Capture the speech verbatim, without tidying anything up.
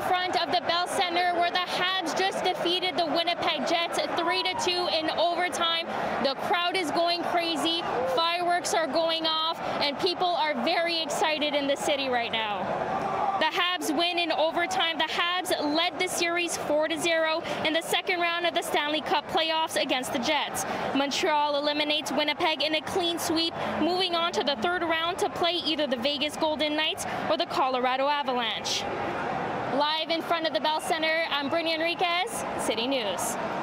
front of the Bell Center where the Habs just defeated the Winnipeg Jets three to two in overtime. The crowd is going crazy, fireworks are going off, and people are very excited in the city right now. The Habs win in overtime. The Habs led the series four to zero in the second round of the Stanley Cup playoffs against the Jets. Montreal eliminates Winnipeg in a clean sweep, moving on to the third round to play either the Vegas Golden Knights or the Colorado Avalanche. Live in front of the Bell Center, I'm Brittany Henriques, City News.